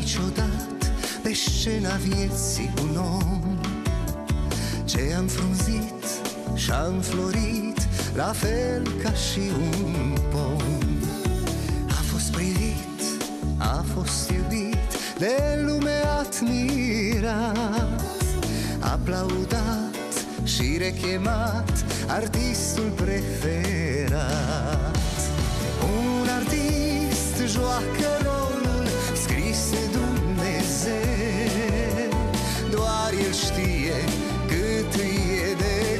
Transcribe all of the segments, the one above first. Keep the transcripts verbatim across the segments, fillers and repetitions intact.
niciodată pe scena vieții un om ce a înfrunzit și-a înflorit la fel ca și un pom. A fost privit, a fost iubit, de lume admirat, aplaudat și rechemat, artistul preferat. Un artist joacă rolul scris de Dumnezeu, doar el știe cât e de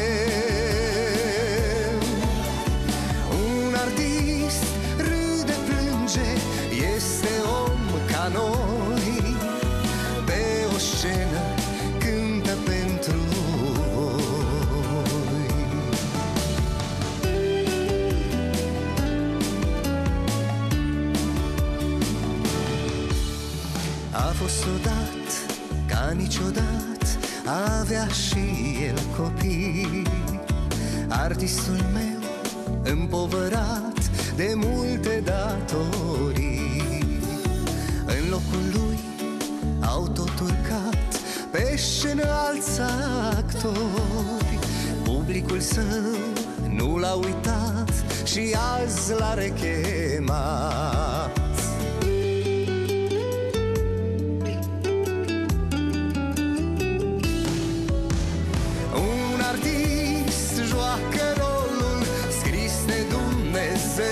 greu. Un artist râde, plânge, este om ca noi, pe o scenă cântă pentru voi. A fost odată ca niciodată, avea și el copii. Artistul meu împovărat de multe datorii, în locul lui au tot urcat pe scenă alți actori. Publicul său nu l-a uitat și azi l-a rechemat. Un artist joacă rolul scris de Dumnezeu,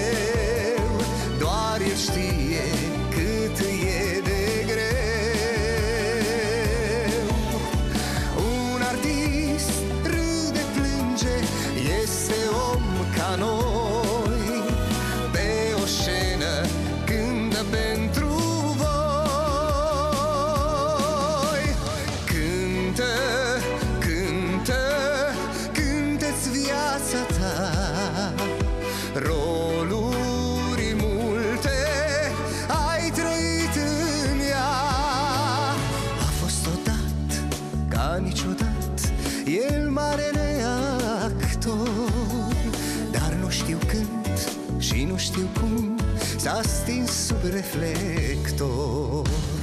doar el știe cât e de greu. Un artist râde, plânge, este om ca noi, pe o scenă cântă pentru voi. Cântă, cântă, cântă-ți viața ta, roluri multe ai trăit în ea. A fost odată ca niciodată, el marele actor, dar nu știu când și nu știu cum s-a stins sub reflector.